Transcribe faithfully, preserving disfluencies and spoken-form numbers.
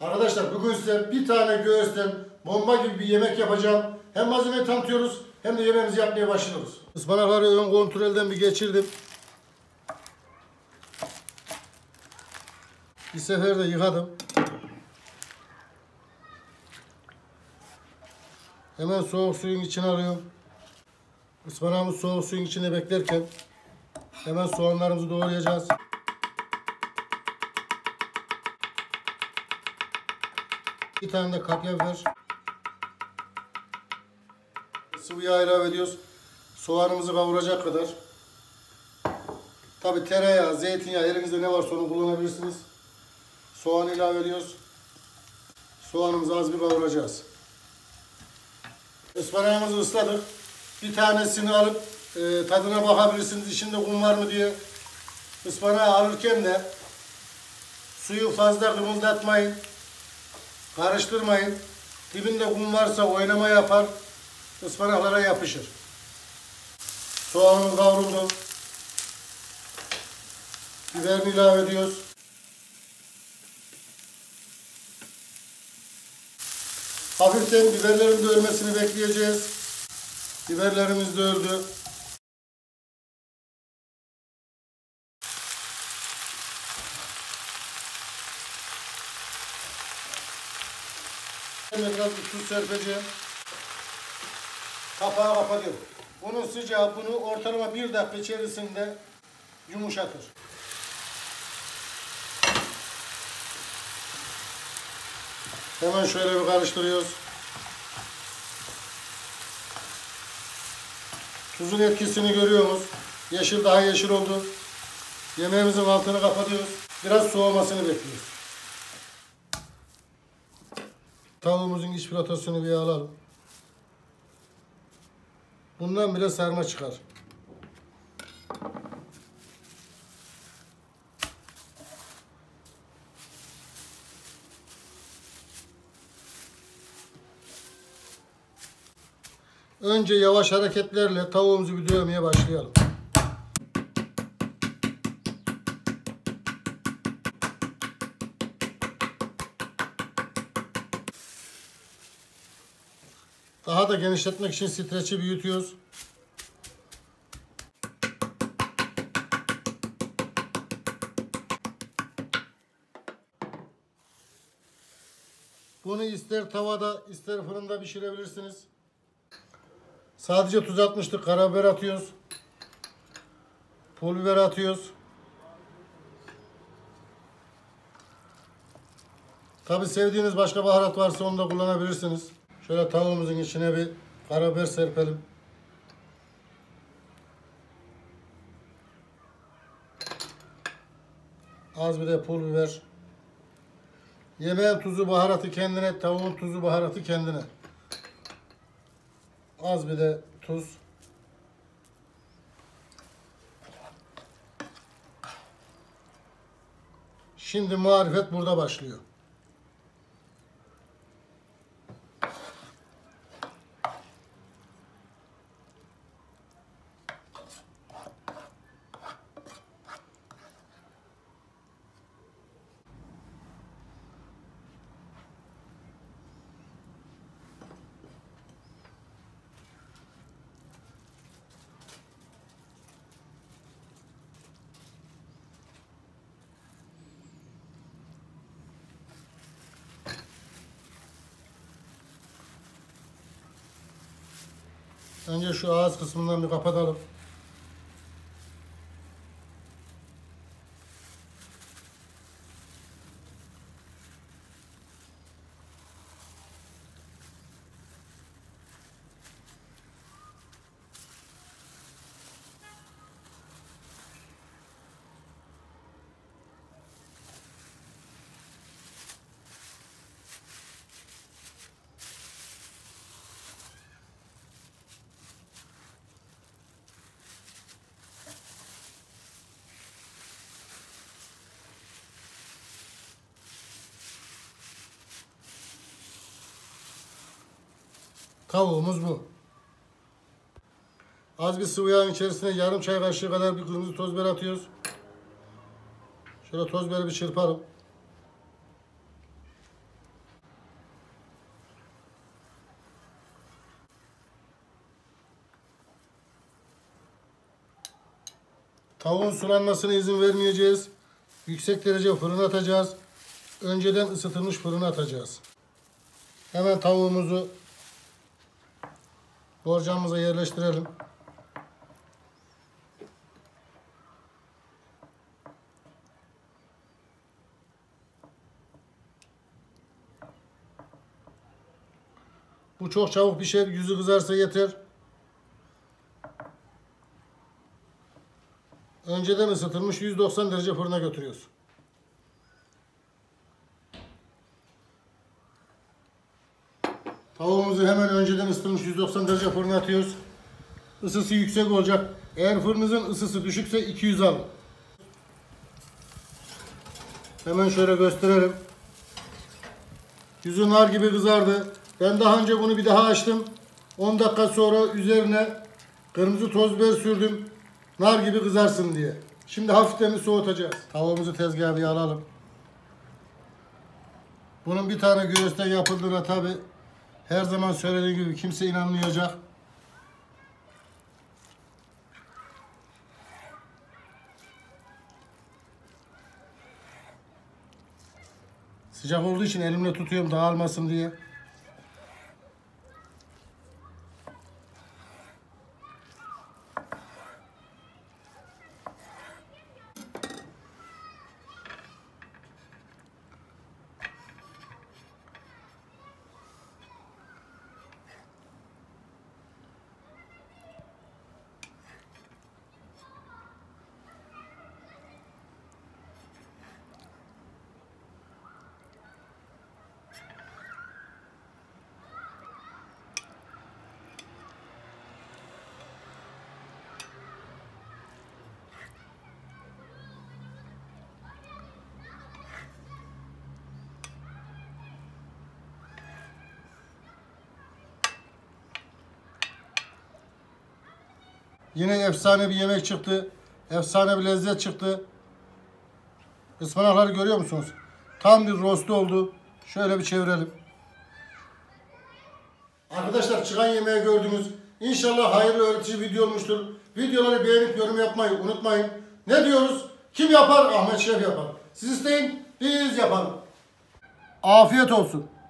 Arkadaşlar bugün size bir tane göğüsten bomba gibi bir yemek yapacağım. Hem malzemeyi tanıtıyoruz hem de yemeğimizi yapmaya başlıyoruz. Ispanakları ön kontrolden bir geçirdim. Bir sefer de yıkadım. Hemen soğuk suyun içine alıyorum. Ispanağımız soğuk suyun içinde beklerken hemen soğanlarımızı doğrayacağız. Bir tane de kapya biber. Sıvı yağ ilave ediyoruz. Soğanımızı kavuracak kadar. Tabi tereyağı, zeytinyağı, elinizde ne varsa onu kullanabilirsiniz. Soğan ilave ediyoruz. Soğanımızı az bir kavuracağız. Ispanağımızı ısladık. Bir tanesini alıp e, tadına bakabilirsiniz. İçinde kum var mı diye. Ispanağı alırken de suyu fazla kımıldatmayın. Karıştırmayın. Dibinde kum varsa oynama yapar. Ispanaklara yapışır. Soğanımız kavruldu. Biberini ilave ediyoruz. Hafiften biberlerin de ölmesini bekleyeceğiz. Biberlerimiz de öldü. Biraz bir tuz serpeceğim. Kapağı kapatıyorum. Bunun sıcağı bunu ortalama bir dakika içerisinde yumuşatır. Hemen şöyle bir karıştırıyoruz. Tuzun etkisini görüyoruz. Yeşil daha yeşil oldu. Yemeğimizin altını kapatıyoruz. Biraz soğumasını bekliyoruz. Tavuğumuzun iç filetosunu bir alalım. Bundan bile sarma çıkar. Önce yavaş hareketlerle tavuğumuzu bir dövmeye başlayalım. Daha da genişletmek için streçi büyütüyoruz. Bunu ister tavada ister fırında pişirebilirsiniz. Sadece tuz atmıştık. Karabiber atıyoruz. Pul biber atıyoruz. Tabi sevdiğiniz başka baharat varsa onu da kullanabilirsiniz. Şöyle tavuğumuzun içine bir karabiber serpelim. Az bir de pul biber. Yemeğin tuzu baharatı kendine, tavuğun tuzu baharatı kendine. Az bir de tuz. Şimdi marifet burada başlıyor. Önce şu ağız kısmından bir kapatalım. Tavuğumuz bu. Az bir sıvı yağın içerisine yarım çay kaşığı kadar bir kırmızı toz biber atıyoruz. Şöyle toz biberi bir çırparım. Tavuğun sulanmasına izin vermeyeceğiz. Yüksek derece fırına atacağız. Önceden ısıtılmış fırına atacağız. Hemen tavuğumuzu borcamımıza yerleştirelim. Bu çok çabuk pişer. Yüzü kızarsa yeter. Önceden ısıtılmış yüz doksan derece fırına götürüyoruz. Tavuğumuzu hemen önceden ısıtılmış yüz doksan derece fırına atıyoruz. Isısı yüksek olacak. Eğer fırınızın ısısı düşükse iki yüz alın. Hemen şöyle gösterelim. Yüzü nar gibi kızardı. Ben daha önce bunu bir daha açtım. on dakika sonra üzerine kırmızı toz biber sürdüm. Nar gibi kızarsın diye. Şimdi hafiften soğutacağız. Tavuğumuzu tezgaha bir alalım. Bunun bir tane göğüsten yapıldığına tabi her zaman söylediğim gibi kimse inanmayacak. Sıcak olduğu için elimle tutuyorum dağılmasın diye. Yine efsane bir yemek çıktı. Efsane bir lezzet çıktı. Ispanakları görüyor musunuz? Tam bir rostu oldu. Şöyle bir çevirelim. Arkadaşlar çıkan yemeği gördünüz. İnşallah hayırlı öğretici video olmuştur. Videoları beğenip yorum yapmayı unutmayın. Ne diyoruz? Kim yapar? Ahmet Şef yapar. Siz isteyin, biz yapalım. Afiyet olsun.